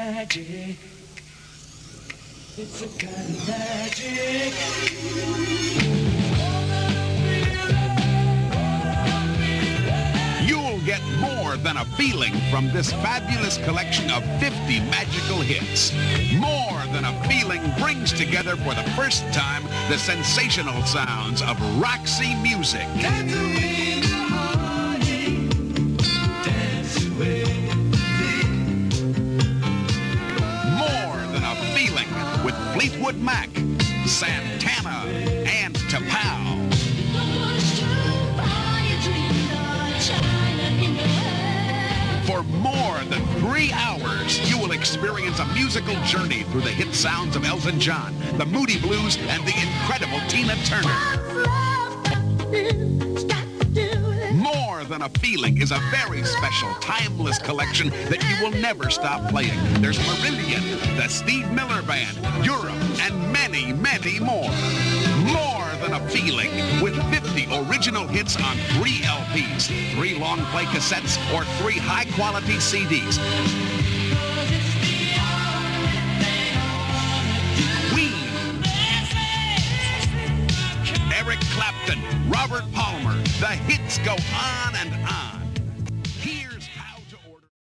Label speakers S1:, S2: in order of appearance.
S1: magic. It's a kind of magic.
S2: You'll get more than a feeling from this fabulous collection of 50 magical hits. More Than a Feeling brings together for the first time the sensational sounds of Roxy Music.
S1: Dance away my heartache. Dance away.
S2: More Than a Feeling with Fleetwood Mac, Santana, and Tapao. For more than 3 hours, you will experience a musical journey through the hit sounds of Elton John, the Moody Blues, and the incredible Tina Turner. More Than a Feeling is a very special, timeless collection that you will never stop playing. There's Marillion, the Steve Miller Band, Europe, and many, many more. More Than a Feeling with 50 original hits on 3 LPs, 3 long play cassettes, or 3 high-quality CDs. Queen, Eric Clapton, Robert Palmer, the hits go on and on.